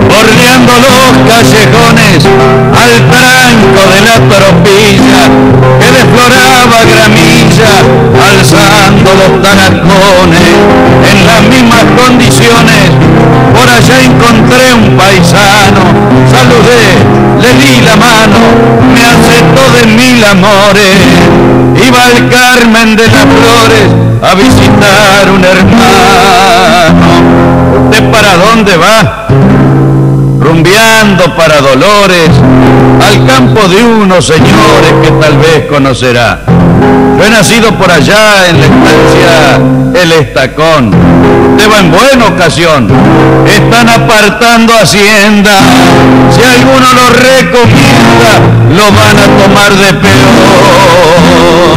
bordeando los callejones al tranco de la tropilla que desfloraba gramilla, alzando los taracones en las mismas condiciones. Por allá encontré un paisano, saludé, le di la mano, me aceptó de mil amores. Iba al Carmen de las Flores a visitar un hermano. ¿Usted para dónde va? Rumbeando para Dolores, al campo de unos señores que tal vez conocerá. Yo he nacido por allá en la estancia El Estacón. Usted va en buena ocasión. Están apartando hacienda. Si alguno lo recomienda, lo van a tomar de peor.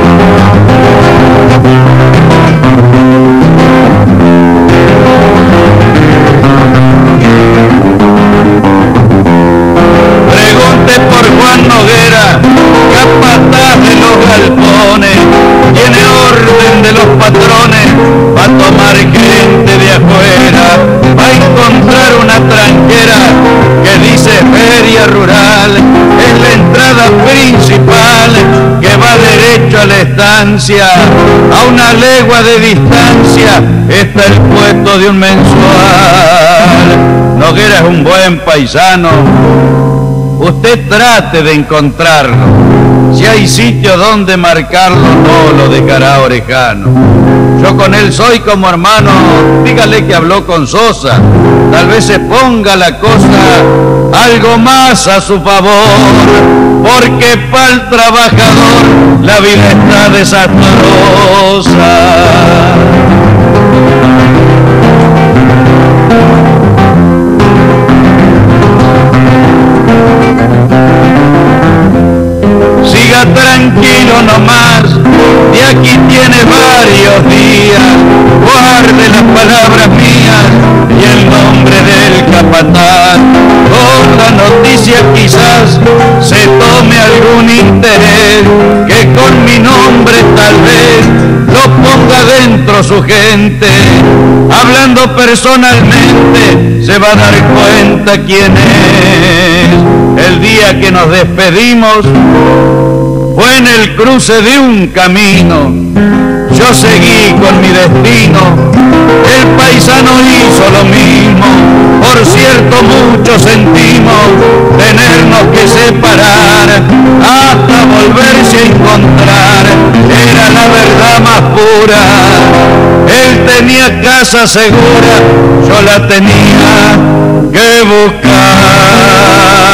Pregunte por Juan Noguera, capataz de los galpones, tiene orden de los patrones, va a tomar gente de afuera, va a encontrar una tranquera que dice feria rural, es la entrada principal que va derecho a la estancia, a una legua de distancia está el puesto de un mensual. Noguera es un buen paisano, usted trate de encontrarlo. Si hay sitio donde marcarlo, no lo dejará orejano. Yo con él soy como hermano, dígale que habló con Sosa. Tal vez se ponga la cosa algo más a su favor, porque para el trabajador la vida está desastrosa. Siga tranquilo nomás, de aquí tiene varios días, guarde las palabras mías y el nombre del capataz. Con la noticia quizás se tome algún interés, que con mi nombre tal vez lo ponga dentro su gente. Hablando personalmente se va a dar cuenta quién es. El día que nos despedimos fue en el cruce de un camino. Yo seguí con mi destino, el paisano hizo lo mismo. Por cierto, mucho sentimos tenernos que separar hasta volverse a encontrar. Era la verdad más pura. Él tenía casa segura, yo la tenía que buscar.